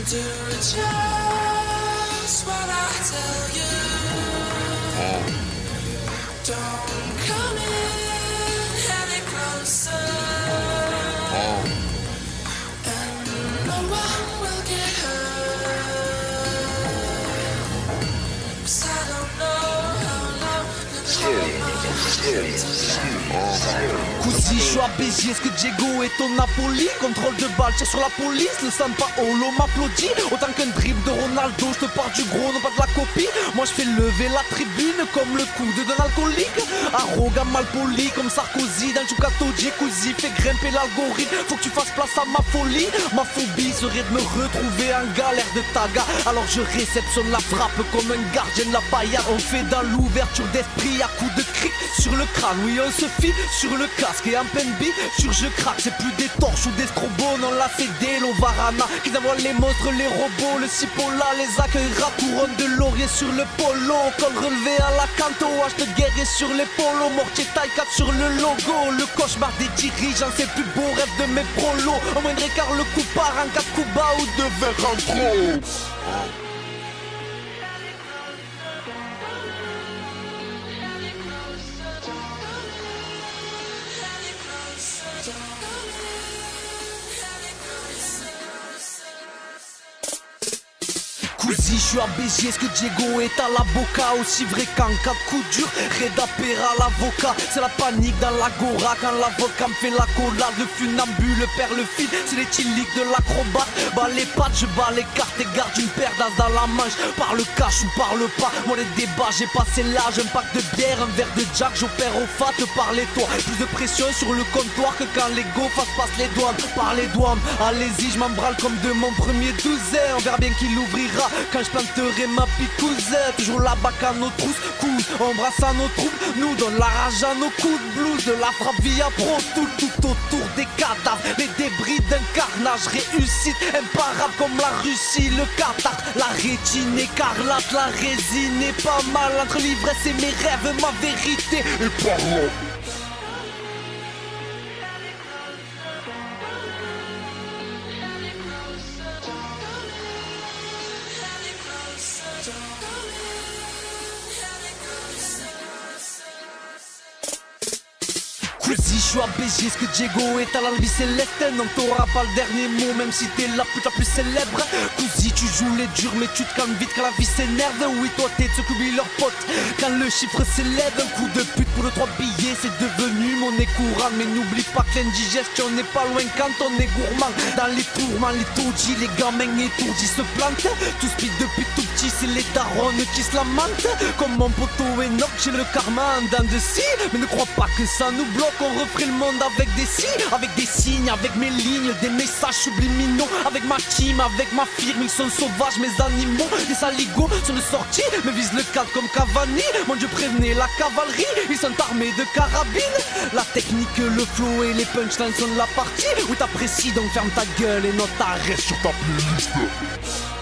Do just what I tell you. Don't come in any closer. And no one will get hurt. 'Cause I don't know how long Cousi, je suis à Béziers, est-ce que Diego est au Napoli? Contrôle de balle, tire sur la police, le Sampaolo m'applaudit. Autant qu'un dribble de Ronaldo, je te parle du gros, non pas de la copie. Moi je fais lever la tribune comme le coude d'un alcoolique. Arrogant, malpoli, comme Sarkozy dans Giucato Cousi, fait grimper l'algorithme. Faut que tu fasses place à ma folie. Ma phobie serait de me retrouver en galère de taga. Alors je réceptionne la frappe comme un gardien de la paillade. On fait dans l'ouverture d'esprit à coups de cric sur le crâne. Oui, on se fie sur le casque et en pleine bille, sur je craque. C'est plus des torches ou des strobos, non là c'est des Lovarana qui envoient les monstres, les robots, le cipolla les accueillera. Couronne de laurier sur le polo, col relevé à la canto, hache de guerrier sur les polos, mortier taille 4 sur le logo. Le cauchemar des dirigeants, c'est le plus beau rêve de mes prolos. Au moindre écart, le coup part en 4 coups bas ou 2 verres en trop. Cousi, je suis à Béziers, est-ce que Diego est à la boca? Aussi vrai qu'en cas de coup dur, Reda Pera l'avocat. C'est la panique dans l'agora quand l'avocat me fait la collade. Le funambule perd le fil, c'est les tiliques de l'acrobate. Bas les pattes, je bats les cartes et garde une paire d'as dans la manche. Parle cash ou parle pas, moi les débats j'ai passé l'âge. Un pack de bière, un verre de jack, j'opère au fat, parlez-toi. Plus de pression sur le comptoir que quand les go passe les douanes. Par les douanes, allez-y, je m'embralle comme de mon premier 12. On verra bien qui l'ouvrira quand je planterai ma picousette. Toujours la bac à nos trousses, couses, embrasse à nos troupes. Nous donne la rage à nos coups de blues. De la frappe via pro, tout autour des cadavres. Les débris d'un carnage, réussite imparable comme la Russie, le Qatar. La rétine écarlate, la résine est pas mal. Entre l'ivresse et mes rêves, ma vérité est parlante. Cousi, je suis à Béziers, est-ce que Diego est à la vie céleste? Non, t'auras pas le dernier mot, même si t'es la pute la plus célèbre. Cousi, tu joues les durs, mais tu te calmes vite quand la vie s'énerve. Oui, toi t'es de ceux qui oublient leurs potes quand le chiffre s'élève. Un coup de pute pour le 3 billets, c'est devenu monnaie courante. Mais n'oublie pas que l'indigestion n'est pas loin quand on est gourmand. Dans les tourments, les taudis, les gamins étourdis se plantent. Tout speed depuis tout petit, c'est les darons qui se lamentent. Comme mon poteau Enoch, j'ai le karma en dents de scie. Mais ne crois pas que ça nous bloque. On referait le monde avec des signes, avec mes lignes, des messages subliminaux. Avec ma team, avec ma firme, ils sont sauvages, mes animaux. Les saligots sont de sortie, me visent le cadre comme Cavani. Mon Dieu, prévenez la cavalerie, ils sont armés de carabines. La technique, le flow et les punchlines sont de la partie. Oui, t'apprécies, donc ferme ta gueule et note ta reste sur ta playlist.